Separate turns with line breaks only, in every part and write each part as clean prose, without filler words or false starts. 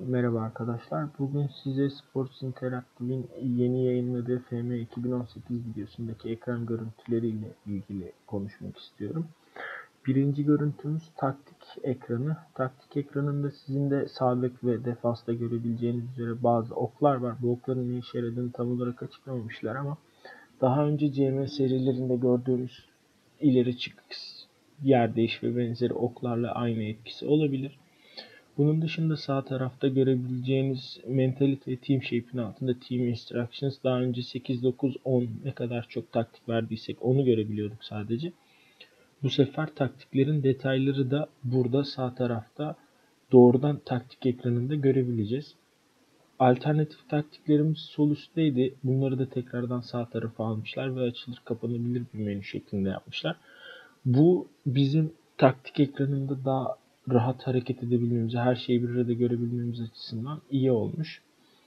Merhaba arkadaşlar. Bugün size Sports Interactive'in yeni yayınladığı FM 2018 videosundaki ekran görüntüleriyle ilgili konuşmak istiyorum. Birinci görüntümüz taktik ekranı. Taktik ekranında sizin de sağ bek ve defansta görebileceğiniz üzere bazı oklar var. Bu okların ne işe yaradığını tam olarak açıklamamışlar ama daha önce CM serilerinde gördüğümüz ileri çık, yer değiş ve benzeri oklarla aynı etkisi olabilir. Bunun dışında sağ tarafta görebileceğiniz Mentality ve Team Shape'in altında Team Instructions, daha önce 8, 9, 10 ne kadar çok taktik verdiysek onu görebiliyorduk sadece. Bu sefer taktiklerin detayları da burada sağ tarafta doğrudan taktik ekranında görebileceğiz. Alternatif taktiklerimiz sol üstteydi. Bunları da tekrardan sağ tarafa almışlar ve açılır kapanabilir bir menü şeklinde yapmışlar. Bu bizim taktik ekranında daha rahat hareket edebilmemizi, her şeyi bir arada görebilmemiz açısından iyi olmuş.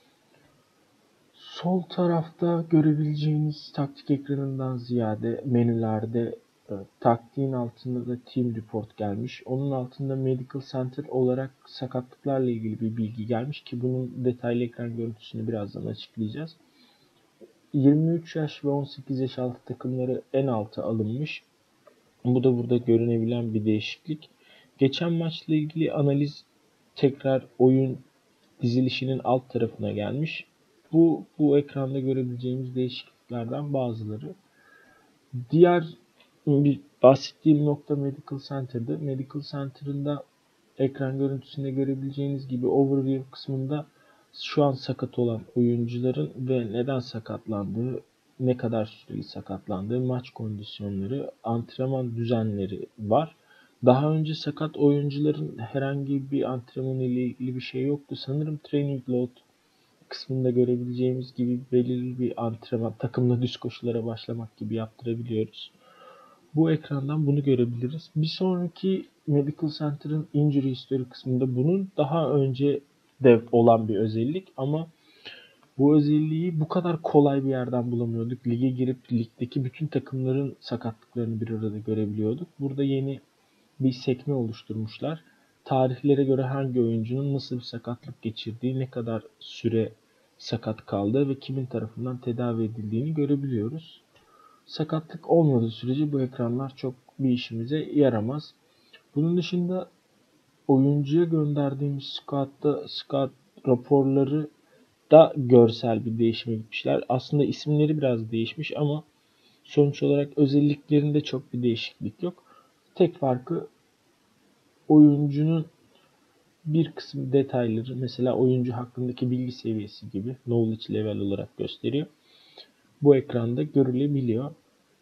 Sol tarafta görebileceğiniz taktik ekranından ziyade menülerde taktiğin altında da Team Report gelmiş. Onun altında Medical Center olarak sakatlıklarla ilgili bir bilgi gelmiş ki bunun detaylı ekran görüntüsünü birazdan açıklayacağız. 23 yaş ve 18 yaş altı takımları en alta alınmış. Bu da burada görünebilen bir değişiklik. Geçen maçla ilgili analiz tekrar oyun dizilişinin alt tarafına gelmiş. Bu ekranda görebileceğimiz değişikliklerden bazıları. Diğer bir bahsettiğim nokta Medical Center'dı. Medical Center'ın da ekran görüntüsünde görebileceğiniz gibi overview kısmında şu an sakat olan oyuncuların ve neden sakatlandığı, ne kadar süreli sakatlandığı, maç kondisyonları, antrenman düzenleri var. Daha önce sakat oyuncuların herhangi bir antrenman ile ilgili bir şey yoktu. Sanırım training load kısmında görebileceğimiz gibi belirli bir antrenman, takımla düz koşulara başlamak gibi yaptırabiliyoruz. Bu ekrandan bunu görebiliriz. Bir sonraki Medical Center'ın Injury History kısmında bunun daha önce de olan bir özellik ama bu özelliği bu kadar kolay bir yerden bulamıyorduk. Lige girip ligdeki bütün takımların sakatlıklarını bir arada görebiliyorduk. Burada yeni bir sekme oluşturmuşlar. Tarihlere göre hangi oyuncunun nasıl bir sakatlık geçirdiği, ne kadar süre sakat kaldığı ve kimin tarafından tedavi edildiğini görebiliyoruz. Sakatlık olmadığı sürece bu ekranlar çok bir işimize yaramaz. Bunun dışında oyuncuya gönderdiğimiz scout raporları da görsel bir değişime gitmişler. Aslında isimleri biraz değişmiş ama sonuç olarak özelliklerinde çok bir değişiklik yok. Tek farkı oyuncunun bir kısım detayları, mesela oyuncu hakkındaki bilgi seviyesi gibi knowledge level olarak gösteriyor. Bu ekranda görülebiliyor.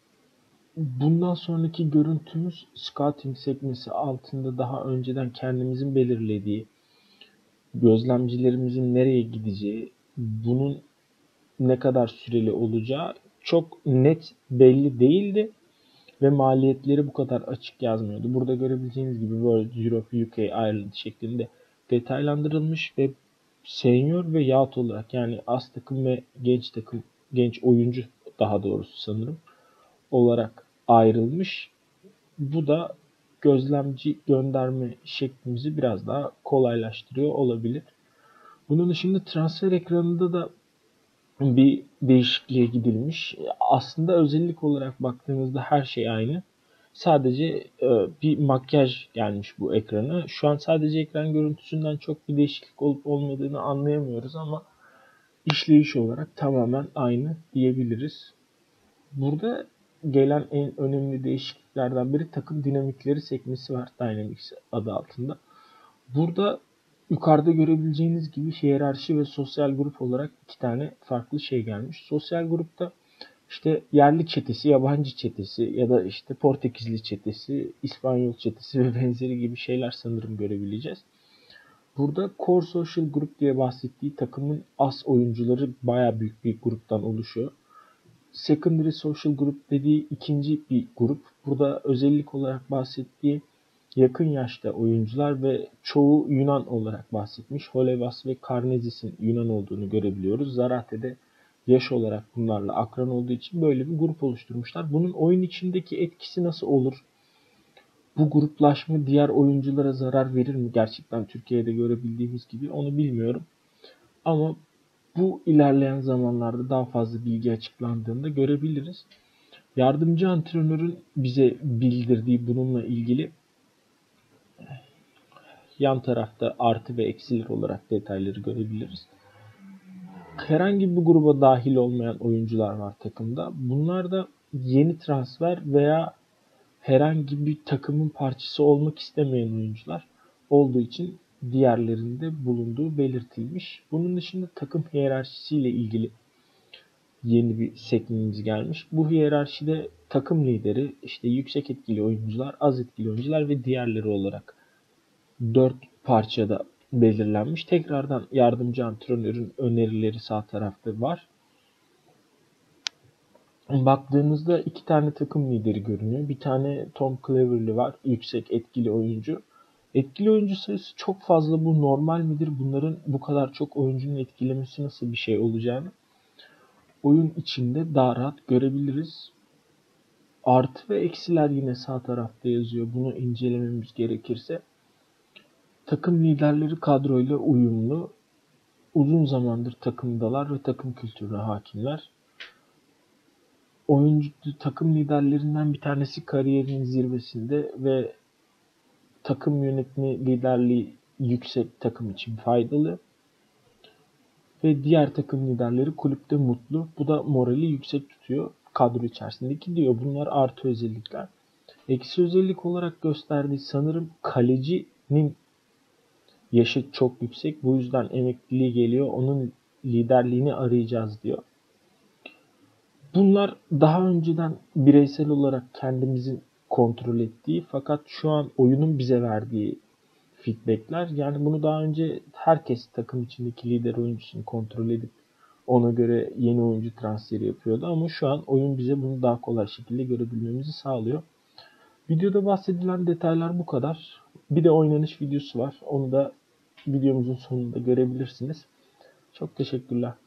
Bundan sonraki görüntümüz scouting sekmesi altında daha önceden kendimizin belirlediği, gözlemcilerimizin nereye gideceği, bunun ne kadar süreli olacağı çok net belli değildi ve maliyetleri bu kadar açık yazmıyordu. Burada görebileceğiniz gibi World, Europe, UK, Ireland şeklinde detaylandırılmış ve senior ve youth olarak, yani az takım ve genç takım, genç oyuncu daha doğrusu sanırım olarak ayrılmış. Bu da gözlemci gönderme şeklimizi biraz daha kolaylaştırıyor olabilir. Bunun dışında transfer ekranında da bir değişikliğe gidilmiş. Aslında özellik olarak baktığımızda her şey aynı. Sadece bir makyaj gelmiş bu ekrana. Şu an sadece ekran görüntüsünden çok bir değişiklik olup olmadığını anlayamıyoruz ama işleyiş olarak tamamen aynı diyebiliriz. Burada gelen en önemli değişikliklerden biri takım dinamikleri sekmesi var, Dynamics adı altında. Burada yukarıda görebileceğiniz gibi hiyerarşi ve sosyal grup olarak iki tane farklı şey gelmiş. Sosyal grupta işte yerli çetesi, yabancı çetesi ya da işte Portekizli çetesi, İspanyol çetesi ve benzeri gibi şeyler sanırım görebileceğiz. Burada Core Social Group diye bahsettiği takımın as oyuncuları bayağı büyük bir gruptan oluşuyor. Secondary Social Group dediği ikinci bir grup. Burada özellik olarak bahsettiği yakın yaşta oyuncular ve çoğu Yunan olarak bahsetmiş. Holevas ve Karnezis'in Yunan olduğunu görebiliyoruz. Zarate'de yaş olarak bunlarla akran olduğu için böyle bir grup oluşturmuşlar. Bunun oyun içindeki etkisi nasıl olur? Bu gruplaşma diğer oyunculara zarar verir mi? Gerçekten Türkiye'de görebildiğimiz gibi onu bilmiyorum. Ama bu ilerleyen zamanlarda daha fazla bilgi açıklandığında görebiliriz. Yardımcı antrenörün bize bildirdiği bununla ilgili yan tarafta artı ve eksiler olarak detayları görebiliriz. Herhangi bir gruba dahil olmayan oyuncular var takımda. Bunlar da yeni transfer veya herhangi bir takımın parçası olmak istemeyen oyuncular olduğu için diğerlerinde bulunduğu belirtilmiş. Bunun dışında takım hiyerarşisiyle ilgili yeni bir sekmemiz gelmiş. Bu hiyerarşide takım lideri, işte yüksek etkili oyuncular, az etkili oyuncular ve diğerleri olarak 4 parçada belirlenmiş. Tekrardan yardımcı antrenörün önerileri sağ tarafta var. Baktığınızda 2 tane takım lideri görünüyor. Bir tane Tom Cleverley var. Yüksek etkili oyuncu. Etkili oyuncu sayısı çok fazla. Bu normal midir? Bunların bu kadar çok oyuncunun etkilemesi nasıl bir şey olacağını oyun içinde daha rahat görebiliriz. Artı ve eksiler yine sağ tarafta yazıyor. Bunu incelememiz gerekirse. Takım liderleri kadroyla uyumlu. Uzun zamandır takımdalar ve takım kültürüne hakimler. Oyuncu takım liderlerinden bir tanesi kariyerinin zirvesinde ve takım yönetimi liderliği yüksek, takım için faydalı. Ve diğer takım liderleri kulüpte mutlu. Bu da morali yüksek tutuyor kadro içerisindeki diyor. Bunlar artı özellikler. Eksi özellik olarak gösterdiği sanırım kalecinin yaşı çok yüksek. Bu yüzden emekliliği geliyor. Onun liderliğini arayacağız diyor. Bunlar daha önceden bireysel olarak kendimizin kontrol ettiği fakat şu an oyunun bize verdiği feedbackler. Yani bunu daha önce herkes takım içindeki lider oyuncusunu kontrol edip ona göre yeni oyuncu transferi yapıyordu. Ama şu an oyun bize bunu daha kolay şekilde görebilmemizi sağlıyor. Videoda bahsedilen detaylar bu kadar. Bir de oynanış videosu var. Onu da videomuzun sonunda görebilirsiniz. Çok teşekkürler.